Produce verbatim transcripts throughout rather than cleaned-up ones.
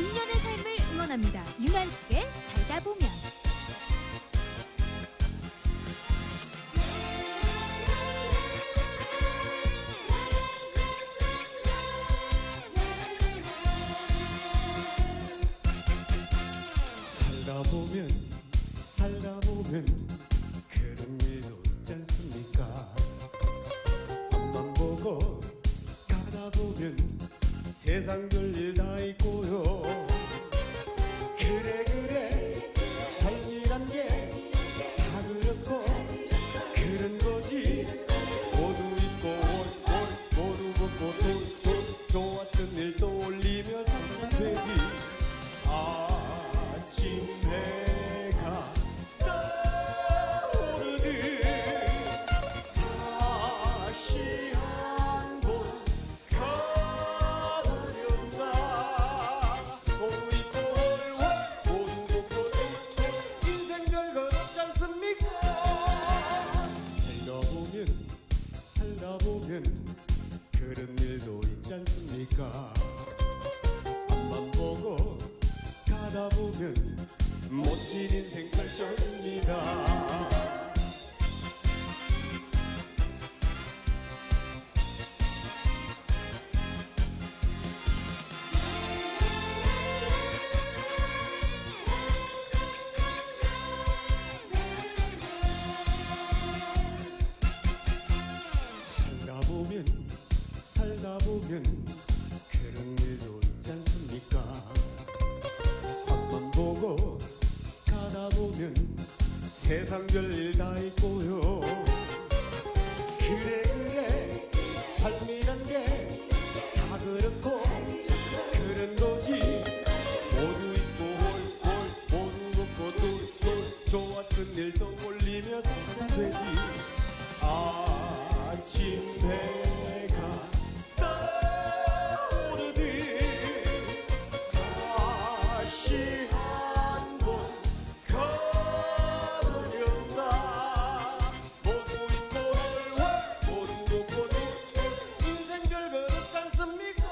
중년의 삶을 응원합니다. 윤환식의 살다 보면. 살다 보면 살다 보면 그런 일도 있지 않습니까? 앞만 보고 가다 보면 세상 별일 다 있고요. 그래 그래 삶이란 게 다 그렇고 그런 거지. 모두 있고 올, 올, 모두 먹고 돈, 돈 좋았던 일 떠올리며 살면 되지. 아침 해가 떠오르듯 다시 한번 가보련다. 모두 있고 월 모두 먹고 돈 인생 별거 없지 않습니까? 살다 보면 살다 보면 그런 일도 있지 않습니까? 앞만 보고 가다 보면 멋진 인생 펼쳐집니다. 살다 보면 살다 보면 그런 일도 있지 않습니까? 앞만 보고 가다 보면 세상 별일 다 있고요. 그래 그래 삶이란 게 다 그렇고 그런 거지. 모두 있고 올, 올, 모두 먹고 또, 또 좋았던 일 떠올리며 살면 되지. 아침 해가 떠오르듯 다시 한번 가보련다. 모두 있고 월 모두 먹고 돈 인생 별거 없지 않습니까?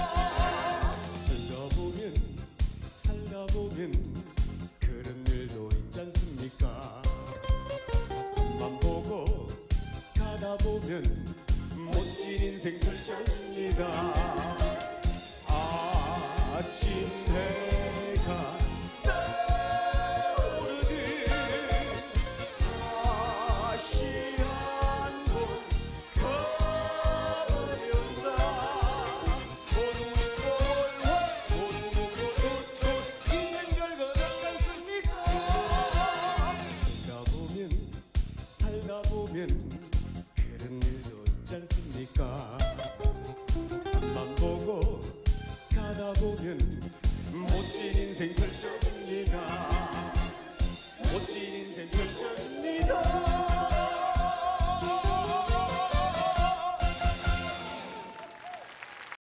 살다 보면 살다 보면 그런 일도 있지 않습니까? 앞만 보고 가다 보면 멋진 인생 펼쳐집니다. 아침 해가 떠오르듯 다시 한번 가보련다. 모두 있고 월 모두 먹고 돈 인생 별거 없지 않습니까? 살다 보면 살다 보면 그런 일도 있지 않습니까? 앞만 보고 가다 보면 멋진 인생 펼쳐